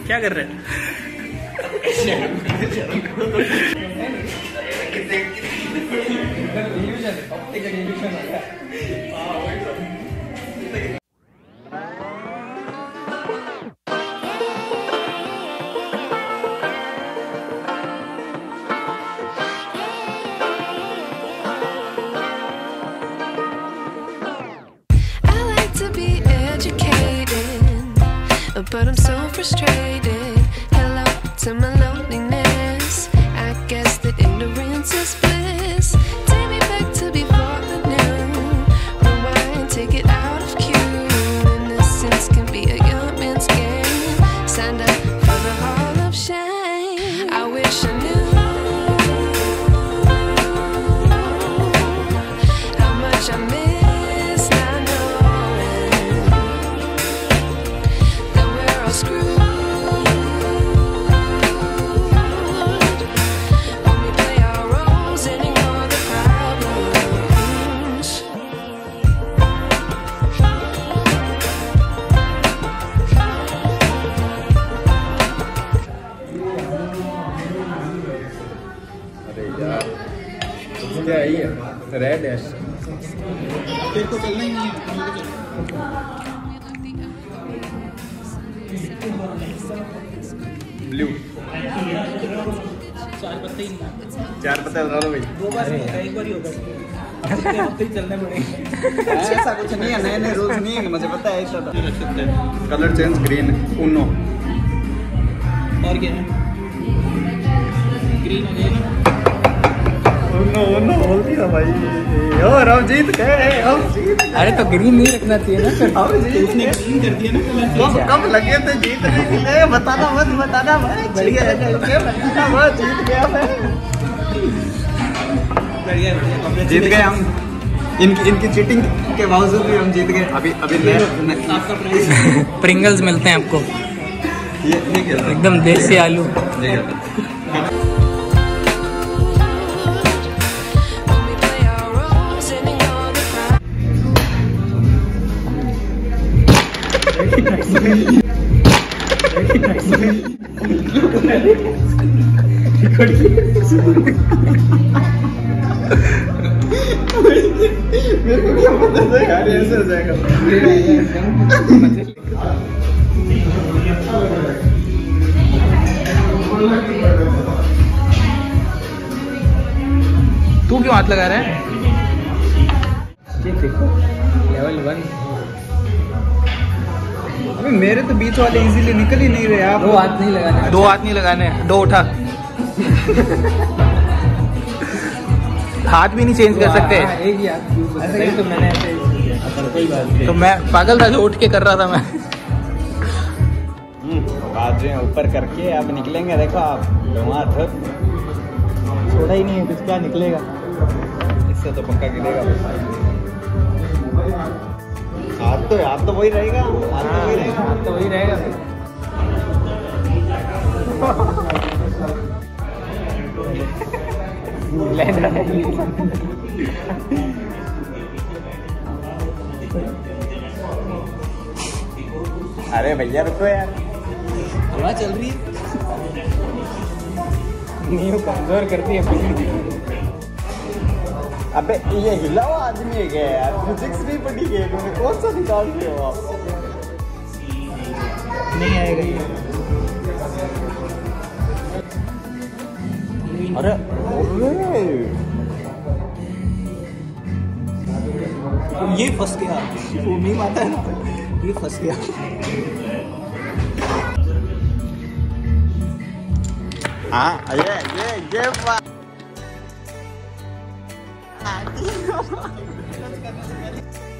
क्या कर रहे हैं? But I'm so frustrated. Hello to my loneliness. I guess that ignorance is bliss. Take me back to before the new. Rewind, take it out of cue. Innocence can be a young man's game. Signed up for the hall of shame. I wish I knew how much I miss. क्या है ये? Red है। तेरे को चलना ही नहीं है। Blue. चार पत्ते बता दो भाई। 2 बार एक बार ही होगा। हफ्ते चलने पड़ेंगे। ऐसा कुछ नहीं है, नए रूल्स नहीं है कि मुझे पता है ऐसा था। Colour change green Uno. और क्या है? ग्रीन हो जाएगा। उनो बोल दिया भाई। और हम जीत गए, हम जीत गए। अरे तो ग्रीन नहीं रखना चाहिए ना फिर। हम जीत गए, ग्रीन कर दिया ना। कब लगे थे जीतने के लिए? बताना मत बढ़िया है। बताना मत, जीत गया मैं। बढ़िया जीत गए हम। इनकी चीटिंग के बावजूद भी हम जीत गए। अभी प्रिंगल्स मिलते हैं आपको, एकदम देसी आलू। मेरे को क्या पता था यार ऐसे हो जाएगा। तू क्यों हाथ लगा रहा है? लेवल 1। अबे मेरे तो बीच वाले इजीली निकल ही नहीं रहे। आप 2 हाथ नहीं लगाने। 2 हाथ नहीं लगाने। 2 उठा। हाथ भी नहीं चेंज कर सकते। एक ही हाथ ऐसे तो मैंने कोई बात नहीं। तो मैं पागल था जो उठ के कर रहा था मैं। बाजू ऊपर करके अब निकलेंगे। देखो आप हाथ छोड़ा ही नहीं है, कुछ क्या निकलेगा इससे तो पक्का गिरेगा। हाथ तो वही रहेगा। हाथ तो वही रहेगा। अरे भैया रुको यार, हवा चल रही है। नींव कमजोर करती है। अबे ये हिला हुआ आदमी है क्या यार? फिजिक्स नहीं पढ़ी गई तुमने, कौन सा निकाल रहे हो आप? नहीं आएगा ये। अरे ये फंस गया। वो मीम आता है ना, ये फंस गया। हाँ ये